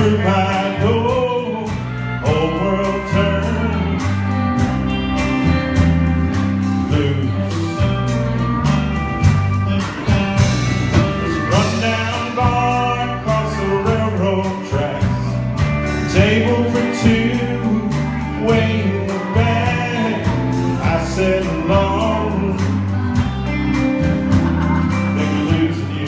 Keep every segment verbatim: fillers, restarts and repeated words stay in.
through my door, whole world turned loose. This rundown bar across the railroad tracks, table for two, way in the back. I said alone, maybe losing you.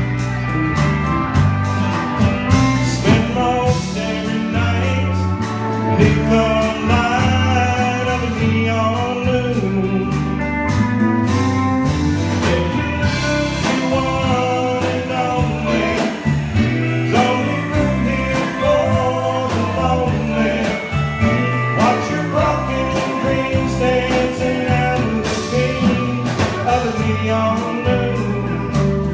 Spend most every night beneath the light of a neon moon. If you one and only, there's only room here for the lonely. Watch your broken dreams dancing out the beams of the neon moon.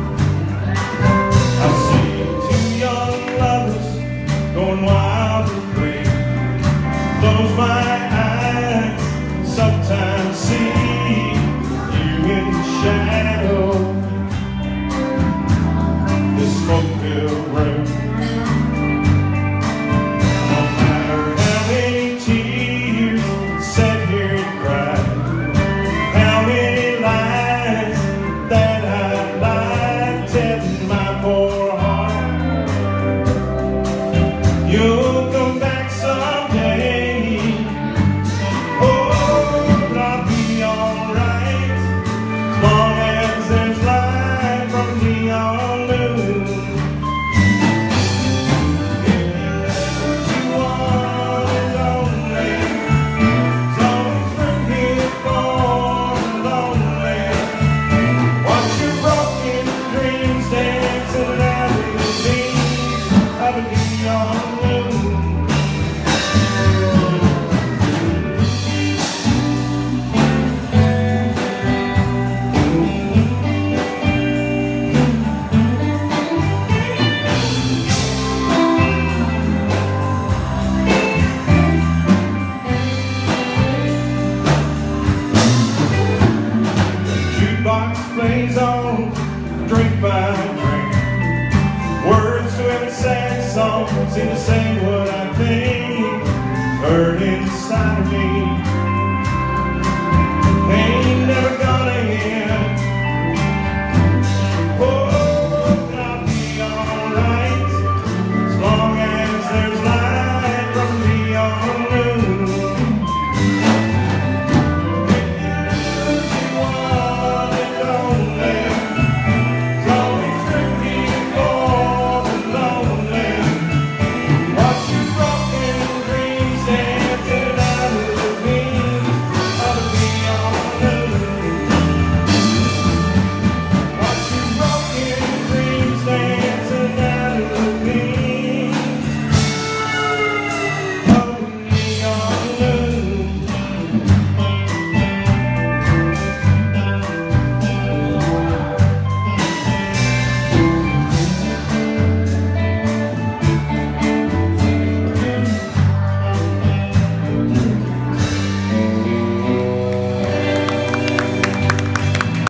I see two young lovers going wild and free. Close my eyes, sometimes see you in the shadow, this smoke-filled room. No matter how many tears sat here and cried, how many lies that I lied, telling my poor heart, you'll come back someday. Oh, but I'll be alright as long as there's light from a neon moon. If you want it only, there's always room here for the lonely. Watch your broken dreams dancing out in the beams of a neon moon. Jukebox plays on, drink by drink. Words to every sad song seem to say what I think. Heard it